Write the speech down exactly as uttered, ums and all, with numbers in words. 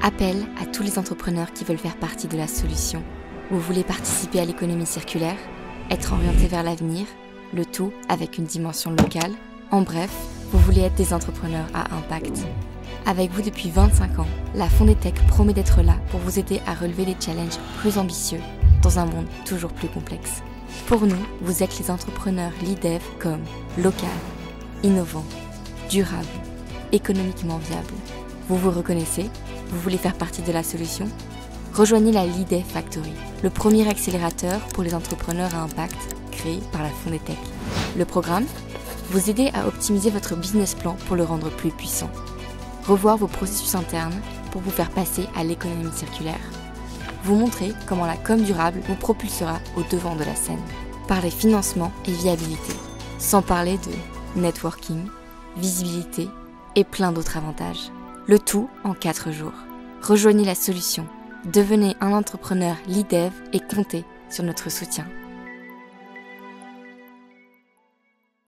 Appel à tous les entrepreneurs qui veulent faire partie de la solution. Vous voulez participer à l'économie circulaire, être orienté vers l'avenir, le tout avec une dimension locale. En bref, vous voulez être des entrepreneurs à impact. Avec vous depuis vingt-cinq ans, la Fondetech promet d'être là pour vous aider à relever des challenges plus ambitieux dans un monde toujours plus complexe. Pour nous, vous êtes les entrepreneurs LeadDev comme local, innovant, durable, économiquement viable. Vous vous reconnaissez? Vous voulez faire partie de la solution? Rejoignez la LeadDev Factory, le premier accélérateur pour les entrepreneurs à impact créé par la Fondetech. Le programme? Vous aider à optimiser votre business plan pour le rendre plus puissant. Revoir vos processus internes pour vous faire passer à l'économie circulaire. Vous montrer comment la com durable vous propulsera au devant de la scène. Par les financements et viabilité. Sans parler de networking, visibilité et plein d'autres avantages. Le tout en quatre jours. Rejoignez la solution. Devenez un entrepreneur LeadDev et comptez sur notre soutien.